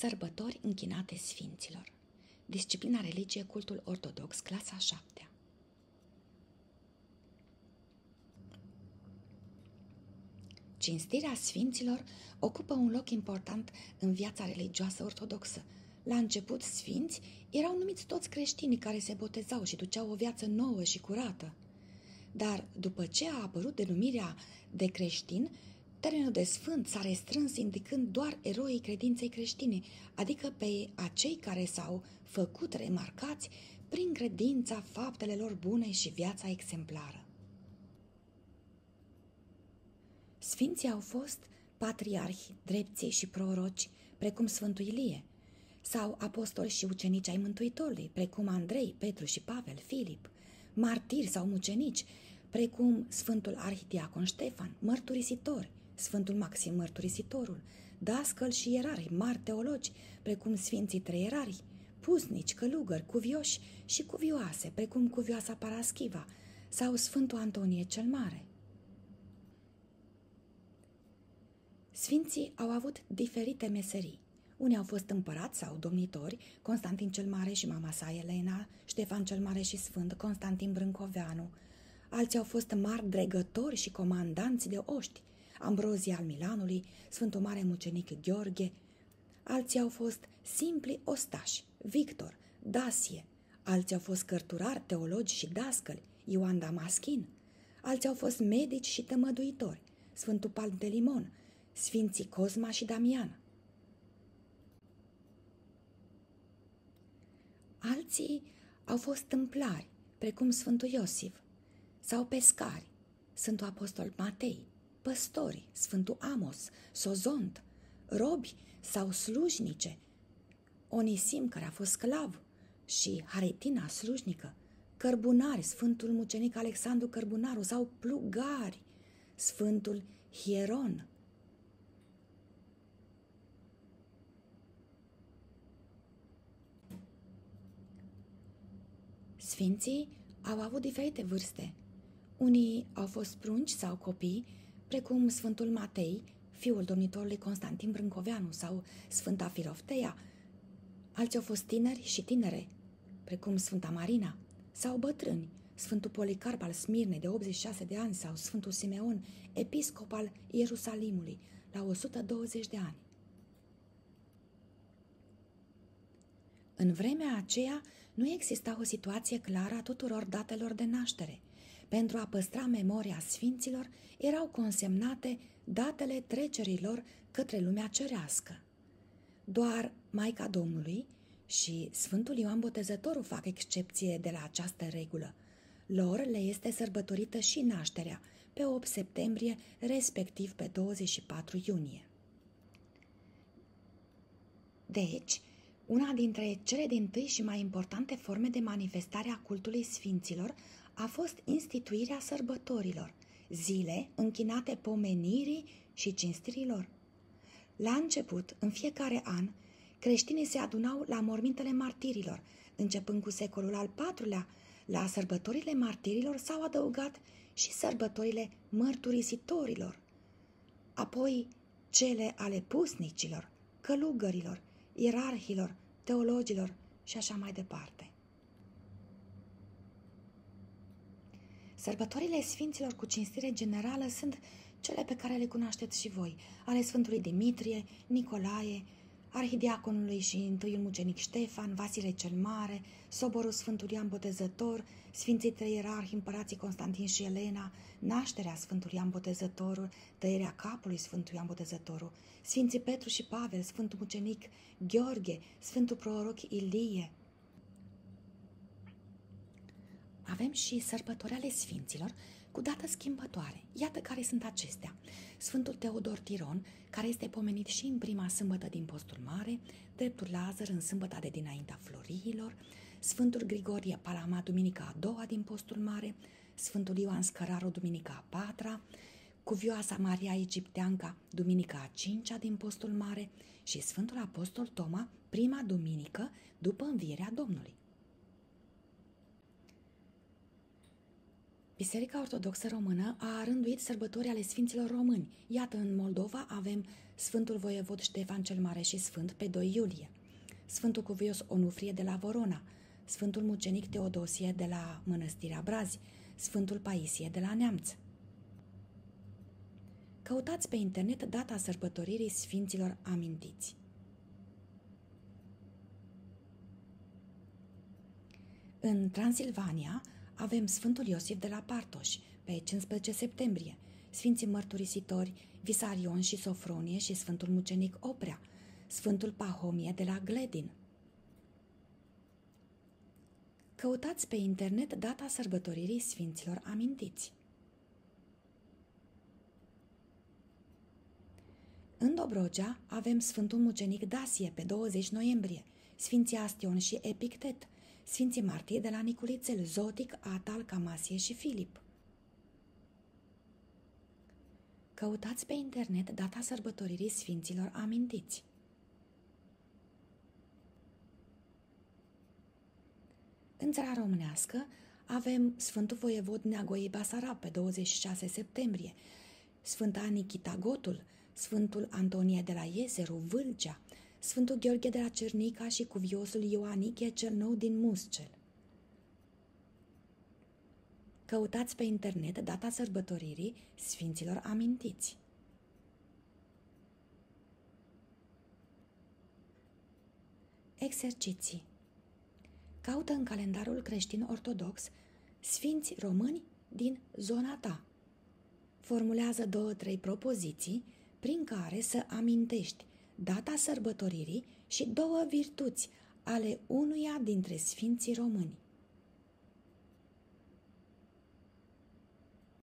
Sărbători închinate sfinților. Disciplina religie, cultul ortodox, clasa 7. Cinstirea sfinților ocupă un loc important în viața religioasă ortodoxă. La început, sfinți erau numiți toți creștinii care se botezau și duceau o viață nouă și curată. Dar după ce a apărut denumirea de creștin, termenul de sfânt s-a restrâns indicând doar eroii credinței creștine, adică pe acei care s-au făcut remarcați prin credința, faptele lor bune și viața exemplară. Sfinții au fost patriarhi, drepții și proroci, precum Sfântul Ilie, sau apostoli și ucenici ai Mântuitorului, precum Andrei, Petru și Pavel, Filip, martiri sau mucenici, precum Sfântul Arhidiacon Ștefan, mărturisitori, Sfântul Maxim Mărturisitorul, dascăl și ierarhi, mari teologi, precum Sfinții Trei Ierarhi, pusnici, călugări, cuvioși și cuvioase, precum cuvioasa Paraschiva sau Sfântul Antonie cel Mare. Sfinții au avut diferite meserii. Unii au fost împărați sau domnitori, Constantin cel Mare și mama sa Elena, Ștefan cel Mare și Sfânt Constantin Brâncoveanu. Alții au fost mari dregători și comandanți de oști, Ambrozii al Milanului, Sfântul Mare Mucenic Gheorghe. Alții au fost simpli ostași, Victor, Dasie. Alții au fost cărturari, teologi și dascăli, Ioan Damaschin. Alții au fost medici și tămăduitori, Sfântul Pantelimon, Sfinții Cosma și Damian. Alții au fost tâmplari, precum Sfântul Iosif, sau pescari, Sfântul Apostol Matei, păstori, Sfântul Amos, Sozont, robi sau slujnice, Onisim, care a fost sclav, și Haritina, slujnică, cărbunari, Sfântul Mucenic Alexandru Cărbunaru, sau plugari, Sfântul Hieron. Sfinții au avut diferite vârste. Unii au fost prunci sau copii, precum Sfântul Matei, fiul domnitorului Constantin Brâncoveanu, sau Sfânta Filofteia. Alții au fost tineri și tinere, precum Sfânta Marina, sau bătrâni, Sfântul Policarp al Smirnei, de 86 de ani, sau Sfântul Simeon, episcop al Ierusalimului, la 120 de ani. În vremea aceea nu exista o situație clară a tuturor datelor de naștere. Pentru a păstra memoria sfinților, erau consemnate datele trecerilor către lumea cerească. Doar Maica Domnului și Sfântul Ioan Botezătorul fac excepție de la această regulă. Lor le este sărbătorită și nașterea, pe 8 septembrie, respectiv pe 24 iunie. Deci, una dintre cele dintâi și mai importante forme de manifestare a cultului sfinților a fost instituirea sărbătorilor, zile închinate pomenirii și cinstirilor. La început, în fiecare an, creștinii se adunau la mormintele martirilor. Începând cu secolul al IV-lea, la sărbătorile martirilor s-au adăugat și sărbătorile mărturisitorilor, apoi cele ale pusnicilor, călugărilor, ierarhilor, teologilor și așa mai departe. Sărbătorile sfinților cu cinstire generală sunt cele pe care le cunoașteți și voi, ale Sfântului Dimitrie, Nicolae, Arhidiaconului și întâiul mucenic Ștefan, Vasile cel Mare, soborul Sfântului Ioan Botezător, Sfinții Trei Ierarhi, împărații Constantin și Elena, nașterea Sfântului Ioan Botezătorul, tăierea capului Sfântului Ioan Botezătorul, Sfinții Petru și Pavel, Sfântul mucenic Gheorghe, Sfântul proroc Ilie. Avem și sărbători ale sfinților cu dată schimbătoare. Iată care sunt acestea. Sfântul Teodor Tiron, care este pomenit și în prima sâmbătă din Postul Mare, dreptul Lazar în sâmbăta de dinaintea Floriilor, Sfântul Grigorie Palama, duminica a doua din Postul Mare, Sfântul Ioan Scăraru, duminica a patra, Cuvioasa Maria Egipteanca, duminica a cincea din Postul Mare și Sfântul Apostol Toma, prima duminică după învierea Domnului. Biserica Ortodoxă Română a rânduit sărbători ale Sfinților Români. Iată, în Moldova avem Sfântul Voievod Ștefan cel Mare și Sfânt pe 2 iulie, Sfântul Cuvios Onufrie de la Vorona, Sfântul Mucenic Teodosie de la Mănăstirea Brazi, Sfântul Paisie de la Neamț. Căutați pe internet data sărbătoririi sfinților amintiți. În Transilvania avem Sfântul Iosif de la Partoș, pe 15 septembrie, Sfinții Mărturisitori Visarion și Sofronie și Sfântul Mucenic Oprea, Sfântul Pahomie de la Gledin. Căutați pe internet data sărbătoririi sfinților amintiți. În Dobrogea avem Sfântul Mucenic Dasie pe 20 noiembrie, Sfinții Astion și Epictet, Sfinții Martiri de la Niculițel, Zotic, Atal, Camasie și Filip. Căutați pe internet data sărbătoririi sfinților amintiți. În țara românească avem Sfântul Voievod Neagoi Basarab pe 26 septembrie, Sfânta Nichita Gotul, Sfântul Antonie de la Ieseru, Vâlcea, Sfântul Gheorghe de la Cernica și Cuviosul Ioanichie cel Nou din Muscel. Căutați pe internet data sărbătoririi sfinților amintiți. Exerciții. Caută în calendarul creștin-ortodox sfinți români din zona ta. Formulează 2-3 propoziții prin care să amintești data sărbătoririi și 2 virtuți ale unuia dintre sfinții români.